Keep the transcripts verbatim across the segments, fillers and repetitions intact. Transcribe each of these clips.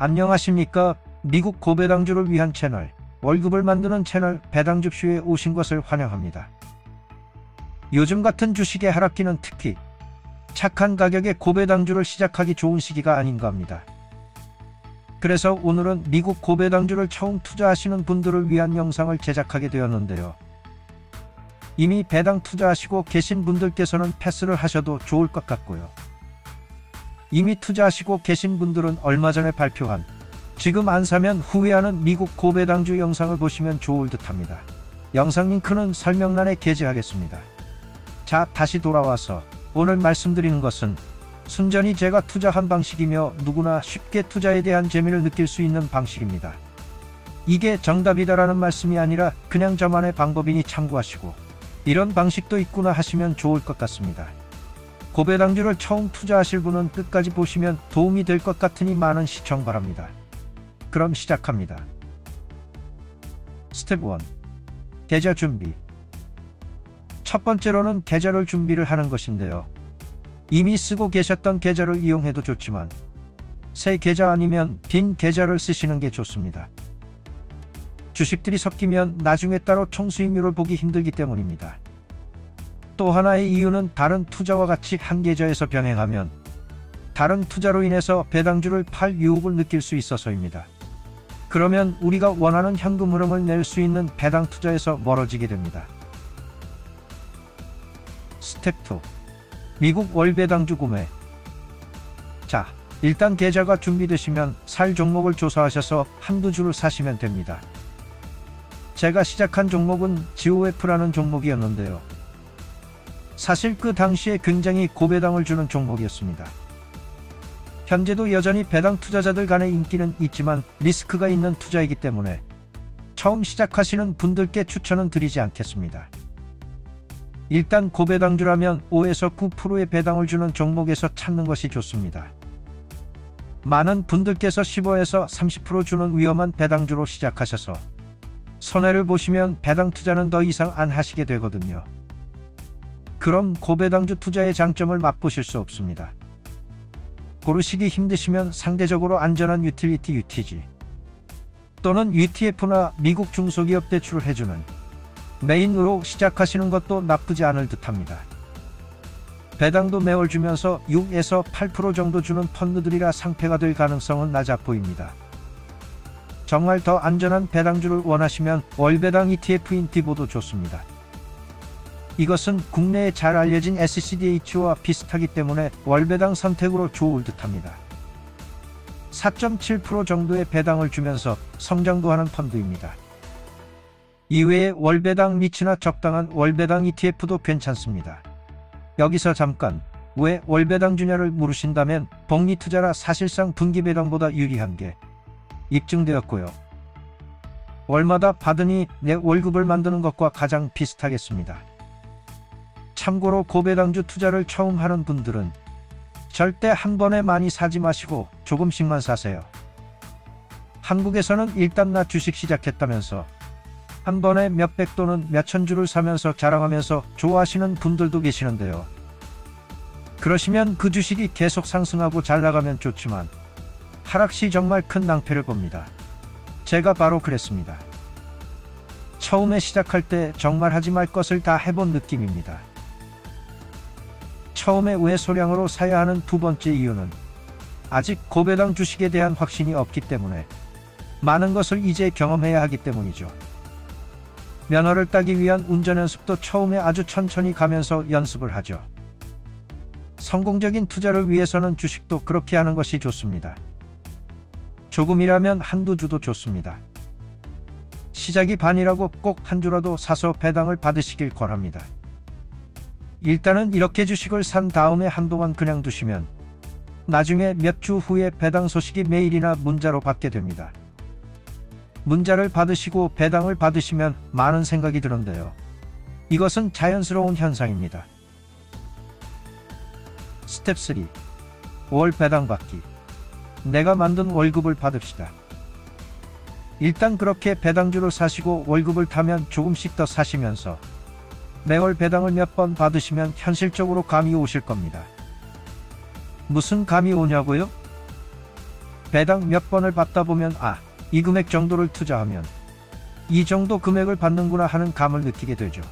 안녕하십니까. 미국 고배당주를 위한 채널, 월급을 만드는 채널 배당줍쇼에 오신 것을 환영합니다. 요즘 같은 주식의 하락기는 특히 착한 가격의 고배당주를 시작하기 좋은 시기가 아닌가 합니다. 그래서 오늘은 미국 고배당주를 처음 투자하시는 분들을 위한 영상을 제작하게 되었는데요. 이미 배당 투자하시고 계신 분들께서는 패스를 하셔도 좋을 것 같고요. 이미 투자하시고 계신 분들은 얼마 전에 발표한 지금 안 사면 후회하는 미국 고배당주 영상을 보시면 좋을 듯합니다. 영상 링크는 설명란에 게재하겠습니다. 자, 다시 돌아와서 오늘 말씀드리는 것은 순전히 제가 투자한 방식이며 누구나 쉽게 투자에 대한 재미를 느낄 수 있는 방식입니다. 이게 정답이다라는 말씀이 아니라 그냥 저만의 방법이니 참고하시고 이런 방식도 있구나 하시면 좋을 것 같습니다. 고배당주를 처음 투자하실 분은 끝까지 보시면 도움이 될 것 같으니 많은 시청 바랍니다. 그럼 시작합니다. 스텝 일. 계좌 준비. 첫 번째로는 계좌를 준비를 하는 것인데요. 이미 쓰고 계셨던 계좌를 이용해도 좋지만 새 계좌 아니면 빈 계좌를 쓰시는 게 좋습니다. 주식들이 섞이면 나중에 따로 총수익률을 보기 힘들기 때문입니다. 또 하나의 이유는 다른 투자와 같이 한 계좌에서 병행하면 다른 투자로 인해서 배당주를 팔 유혹을 느낄 수 있어서입니다. 그러면 우리가 원하는 현금 흐름을 낼 수 있는 배당 투자에서 멀어지게 됩니다. 스텝 이. 미국 월배당주 구매. 자, 일단 계좌가 준비되시면 살 종목을 조사하셔서 한두 주를 사시면 됩니다. 제가 시작한 종목은 지오에프라는 종목이었는데요. 사실 그 당시에 굉장히 고배당을 주는 종목이었습니다. 현재도 여전히 배당 투자자들 간의 인기는 있지만 리스크가 있는 투자이기 때문에 처음 시작하시는 분들께 추천은 드리지 않겠습니다. 일단 고배당주라면 오에서 구 퍼센트의 배당을 주는 종목에서 찾는 것이 좋습니다. 많은 분들께서 십오에서 삼십 퍼센트 주는 위험한 배당주로 시작하셔서 손해를 보시면 배당 투자는 더 이상 안 하시게 되거든요. 그럼 고배당주 투자의 장점을 맛보실 수 없습니다. 고르시기 힘드시면 상대적으로 안전한 유틸리티 유티지 또는 유티에프나 미국 중소기업 대출을 해주는 메인으로 시작하시는 것도 나쁘지 않을 듯합니다. 배당도 매월 주면서 육에서 팔 퍼센트 정도 주는 펀드들이라 상패가 될 가능성은 낮아 보입니다. 정말 더 안전한 배당주를 원하시면 월배당 이티에프인 디보도 좋습니다. 이것은 국내에 잘 알려진 에스씨디에이치와 비슷하기 때문에 월배당 선택으로 좋을 듯합니다. 사 점 칠 퍼센트 정도의 배당을 주면서 성장도 하는 펀드입니다. 이외에 월배당 리츠나 적당한 월배당 이티에프도 괜찮습니다. 여기서 잠깐 왜 월배당 주냐를 물으신다면 복리 투자라 사실상 분기 배당보다 유리한 게 입증되었고요. 월마다 받으니 내 월급을 만드는 것과 가장 비슷하겠습니다. 참고로 고배당주 투자를 처음 하는 분들은 절대 한 번에 많이 사지 마시고 조금씩만 사세요. 한국에서는 일단 나 주식 시작했다면서 한 번에 몇백 또는 몇천 주를 사면서 자랑하면서 좋아하시는 분들도 계시는데요. 그러시면 그 주식이 계속 상승하고 잘 나가면 좋지만 하락시 정말 큰 낭패를 봅니다. 제가 바로 그랬습니다. 처음에 시작할 때 정말 하지 말 것을 다 해본 느낌입니다. 처음에 왜 소량으로 사야 하는 두 번째 이유는 아직 고배당 주식에 대한 확신이 없기 때문에 많은 것을 이제 경험해야 하기 때문이죠. 면허를 따기 위한 운전 연습도 처음에 아주 천천히 가면서 연습을 하죠. 성공적인 투자를 위해서는 주식도 그렇게 하는 것이 좋습니다. 조금이라면 한두 주도 좋습니다. 시작이 반이라고 꼭 한 주라도 사서 배당을 받으시길 권합니다. 일단은 이렇게 주식을 산 다음에 한동안 그냥 두시면 나중에 몇 주 후에 배당 소식이 메일이나 문자로 받게 됩니다. 문자를 받으시고 배당을 받으시면 많은 생각이 드는데요. 이것은 자연스러운 현상입니다. 스텝 삼. 월 배당 받기. 내가 만든 월급을 받읍시다. 일단 그렇게 배당주를 사시고 월급을 타면 조금씩 더 사시면서 매월 배당을 몇 번 받으시면 현실적으로 감이 오실 겁니다. 무슨 감이 오냐고요? 배당 몇 번을 받다 보면 아, 이 금액 정도를 투자하면 이 정도 금액을 받는구나 하는 감을 느끼게 되죠.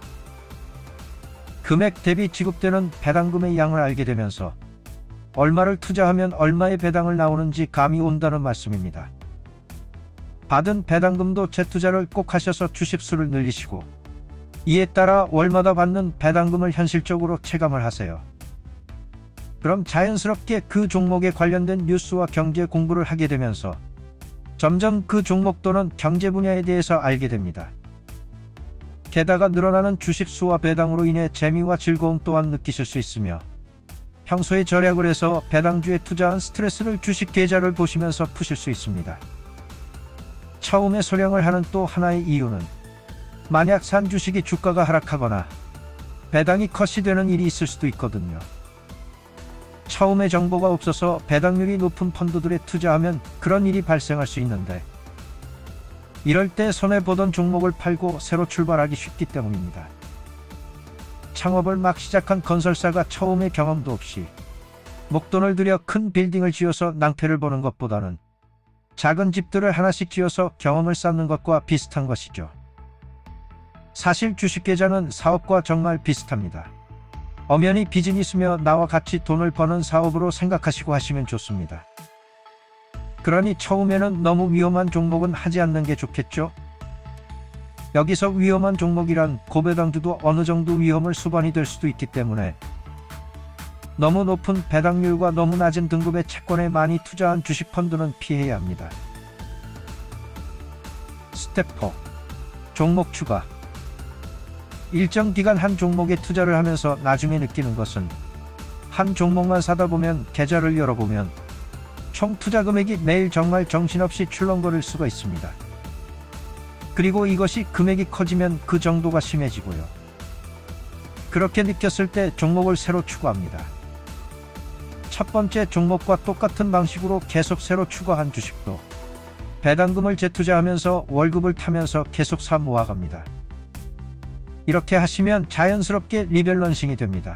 금액 대비 지급되는 배당금의 양을 알게 되면서 얼마를 투자하면 얼마의 배당을 나오는지 감이 온다는 말씀입니다. 받은 배당금도 재투자를 꼭 하셔서 주식수를 늘리시고 이에 따라 월마다 받는 배당금을 현실적으로 체감을 하세요. 그럼 자연스럽게 그 종목에 관련된 뉴스와 경제 공부를 하게 되면서 점점 그 종목 또는 경제 분야에 대해서 알게 됩니다. 게다가 늘어나는 주식수와 배당으로 인해 재미와 즐거움 또한 느끼실 수 있으며 평소에 절약을 해서 배당주에 투자한 스트레스를 주식 계좌를 보시면서 푸실 수 있습니다. 처음에 소량을 하는 또 하나의 이유는 만약 산 주식이 주가가 하락하거나 배당이 컷이 되는 일이 있을 수도 있거든요. 처음에 정보가 없어서 배당률이 높은 펀드들에 투자하면 그런 일이 발생할 수 있는데 이럴 때 손해보던 종목을 팔고 새로 출발하기 쉽기 때문입니다. 창업을 막 시작한 건설사가 처음에 경험도 없이 목돈을 들여 큰 빌딩을 지어서 낭패를 보는 것보다는 작은 집들을 하나씩 지어서 경험을 쌓는 것과 비슷한 것이죠. 사실 주식계좌는 사업과 정말 비슷합니다. 엄연히 비즈니스며 나와 같이 돈을 버는 사업으로 생각하시고 하시면 좋습니다. 그러니 처음에는 너무 위험한 종목은 하지 않는 게 좋겠죠? 여기서 위험한 종목이란 고배당주도 어느 정도 위험을 수반이 될 수도 있기 때문에 너무 높은 배당률과 너무 낮은 등급의 채권에 많이 투자한 주식펀드는 피해야 합니다. 스텝 사. 종목 추가. 일정 기간 한 종목에 투자를 하면서 나중에 느끼는 것은 한 종목만 사다 보면 계좌를 열어보면 총 투자 금액이 매일 정말 정신없이 출렁거릴 수가 있습니다. 그리고 이것이 금액이 커지면 그 정도가 심해지고요. 그렇게 느꼈을 때 종목을 새로 추가합니다. 첫 번째 종목과 똑같은 방식으로 계속 새로 추가한 주식도 배당금을 재투자하면서 월급을 타면서 계속 사 모아갑니다. 이렇게 하시면 자연스럽게 리밸런싱이 됩니다.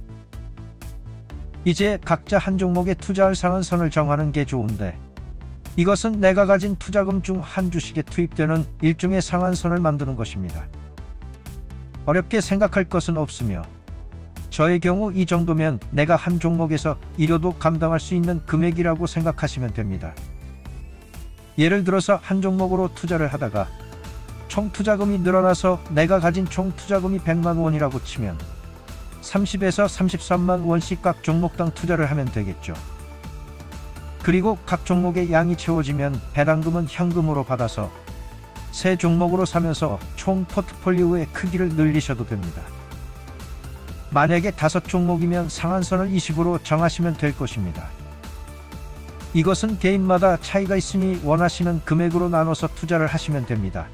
이제 각자 한 종목에 투자할 상한선을 정하는 게 좋은데 이것은 내가 가진 투자금 중 한 주식에 투입되는 일종의 상한선을 만드는 것입니다. 어렵게 생각할 것은 없으며 저의 경우 이 정도면 내가 한 종목에서 일여도 감당할 수 있는 금액이라고 생각하시면 됩니다. 예를 들어서 한 종목으로 투자를 하다가 총 투자금이 늘어나서 내가 가진 총 투자금이 백만 원이라고 치면 삼십에서 삼십삼만 원씩 각 종목당 투자를 하면 되겠죠. 그리고 각 종목의 양이 채워지면 배당금은 현금으로 받아서 새 종목으로 사면서 총 포트폴리오의 크기를 늘리셔도 됩니다. 만약에 다섯 종목이면 상한선을 이십으로 정하시면 될 것입니다. 이것은 개인마다 차이가 있으니 원하시는 금액으로 나눠서 투자를 하시면 됩니다.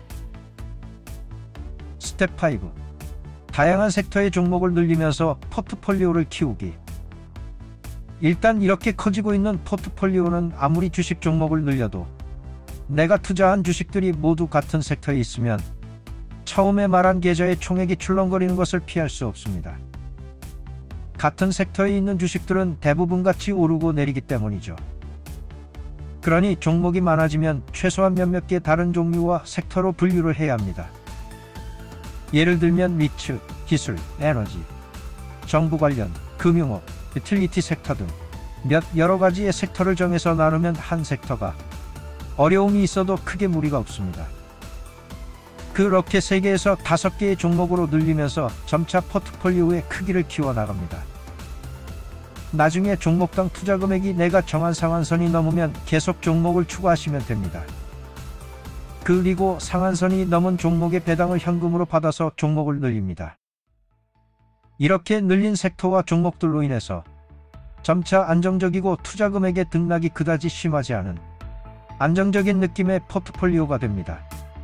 스텝 오. 다양한 섹터의 종목을 늘리면서 포트폴리오를 키우기. 일단 이렇게 커지고 있는 포트폴리오는 아무리 주식 종목을 늘려도 내가 투자한 주식들이 모두 같은 섹터에 있으면 처음에 말한 계좌의 총액이 출렁거리는 것을 피할 수 없습니다. 같은 섹터에 있는 주식들은 대부분 같이 오르고 내리기 때문이죠. 그러니 종목이 많아지면 최소한 몇몇 개 다른 종류와 섹터로 분류를 해야 합니다. 예를 들면 리츠, 기술, 에너지, 정부 관련, 금융업, 유틸리티 섹터 등 몇 여러 가지의 섹터를 정해서 나누면 한 섹터가 어려움이 있어도 크게 무리가 없습니다. 그렇게 세 개에서 다섯 개의 종목으로 늘리면서 점차 포트폴리오의 크기를 키워나갑니다. 나중에 종목당 투자 금액이 내가 정한 상한선이 넘으면 계속 종목을 추가하시면 됩니다. 그리고 상한선이 넘은 종목의 배당을 현금으로 받아서 종목을 늘립니다. 이렇게 늘린 섹터와 종목들로 인해서 점차 안정적이고 투자 금액의 등락이 그다지 심하지 않은 안정적인 느낌의 포트폴리오가 됩니다.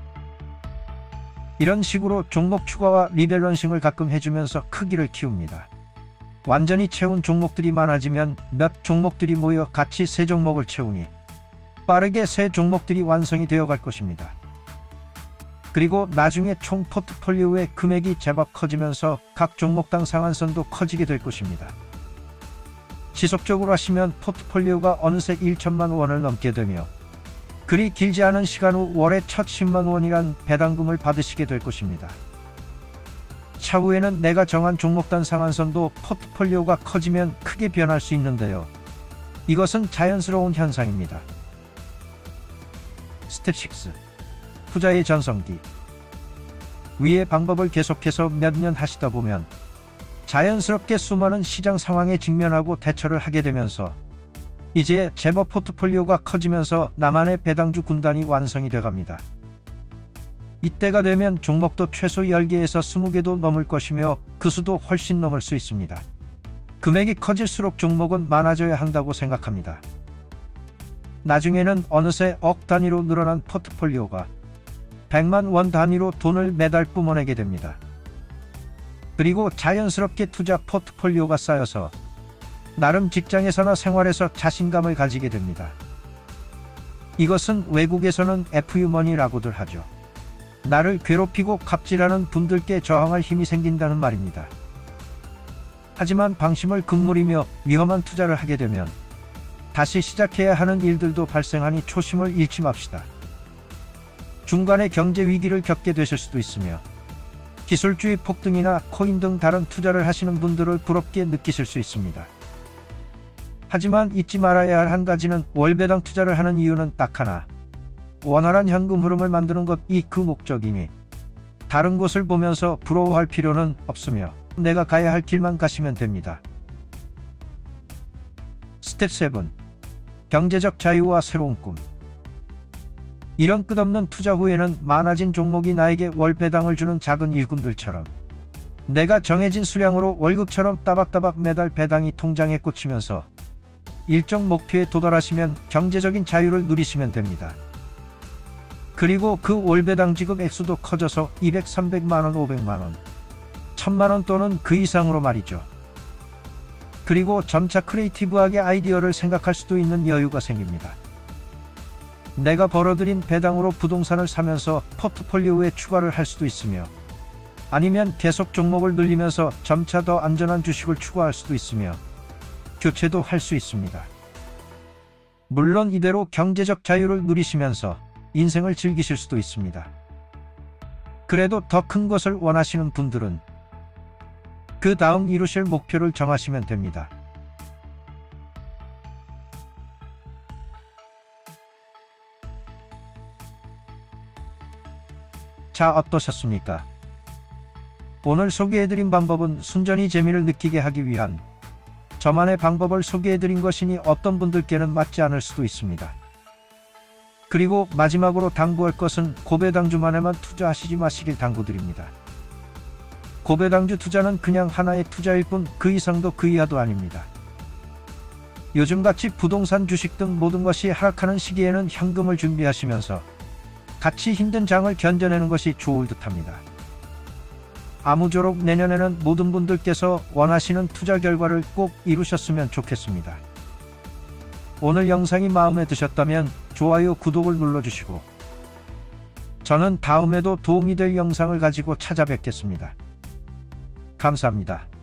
이런 식으로 종목 추가와 리밸런싱을 가끔 해주면서 크기를 키웁니다. 완전히 채운 종목들이 많아지면 몇 종목들이 모여 같이 새 종목을 채우니 빠르게 새 종목들이 완성이 되어 갈 것입니다. 그리고 나중에 총 포트폴리오의 금액이 제법 커지면서 각 종목당 상한선도 커지게 될 것입니다. 지속적으로 하시면 포트폴리오가 어느새 일천만 원을 넘게 되며 그리 길지 않은 시간 후 월에 첫 십만 원이란 배당금을 받으시게 될 것입니다. 차후에는 내가 정한 종목단 상한선도 포트폴리오가 커지면 크게 변할 수 있는데요. 이것은 자연스러운 현상입니다. 스텝 육. 투자의 전성기. 위의 방법을 계속해서 몇 년 하시다 보면 자연스럽게 수많은 시장 상황에 직면하고 대처를 하게 되면서 이제 제법 포트폴리오가 커지면서 나만의 배당주 군단이 완성이 돼갑니다. 이때가 되면 종목도 최소 열 개에서 스무 개도 넘을 것이며 그 수도 훨씬 넘을 수 있습니다. 금액이 커질수록 종목은 많아져야 한다고 생각합니다. 나중에는 어느새 억 단위로 늘어난 포트폴리오가 백만 원 단위로 돈을 매달 뿜어내게 됩니다. 그리고 자연스럽게 투자 포트폴리오가 쌓여서 나름 직장에서나 생활에서 자신감을 가지게 됩니다. 이것은 외국에서는 에프유머니라고들 하죠. 나를 괴롭히고 갑질하는 분들께 저항할 힘이 생긴다는 말입니다. 하지만 방심을 금물이며 위험한 투자를 하게 되면 다시 시작해야 하는 일들도 발생하니 초심을 잃지 맙시다. 중간에 경제 위기를 겪게 되실 수도 있으며 기술주의 폭등이나 코인 등 다른 투자를 하시는 분들을 부럽게 느끼실 수 있습니다. 하지만 잊지 말아야 할 한 가지는 월배당 투자를 하는 이유는 딱 하나. 원활한 현금 흐름을 만드는 것이 그 목적이니 다른 곳을 보면서 부러워할 필요는 없으며 내가 가야 할 길만 가시면 됩니다. 스텝 칠. 경제적 자유와 새로운 꿈. 이런 끝없는 투자 후에는 많아진 종목이 나에게 월배당을 주는 작은 일꾼들처럼 내가 정해진 수량으로 월급처럼 따박따박 매달 배당이 통장에 꽂히면서 일정 목표에 도달하시면 경제적인 자유를 누리시면 됩니다. 그리고 그 월배당 지급 액수도 커져서 이백, 삼백만 원, 오백만 원, 천만 원 또는 그 이상으로 말이죠. 그리고 점차 크리에이티브하게 아이디어를 생각할 수도 있는 여유가 생깁니다. 내가 벌어들인 배당으로 부동산을 사면서 포트폴리오에 추가를 할 수도 있으며 아니면 계속 종목을 늘리면서 점차 더 안전한 주식을 추가할 수도 있으며 교체도 할 수 있습니다. 물론 이대로 경제적 자유를 누리시면서 인생을 즐기실 수도 있습니다. 그래도 더 큰 것을 원하시는 분들은 그 다음 이루실 목표를 정하시면 됩니다. 자, 어떠셨습니까? 오늘 소개해드린 방법은 순전히 재미를 느끼게 하기 위한 저만의 방법을 소개해드린 것이니 어떤 분들께는 맞지 않을 수도 있습니다. 그리고 마지막으로 당부할 것은 고배당주만에만 투자하시지 마시길 당부드립니다. 고배당주 투자는 그냥 하나의 투자일 뿐 그 이상도 그 이하도 아닙니다. 요즘같이 부동산, 주식 등 모든 것이 하락하는 시기에는 현금을 준비하시면서 같이 힘든 장을 견뎌내는 것이 좋을 듯합니다. 아무쪼록 내년에는 모든 분들께서 원하시는 투자 결과를 꼭 이루셨으면 좋겠습니다. 오늘 영상이 마음에 드셨다면 좋아요, 구독을 눌러주시고 저는 다음에도 도움이 될 영상을 가지고 찾아뵙겠습니다. 감사합니다.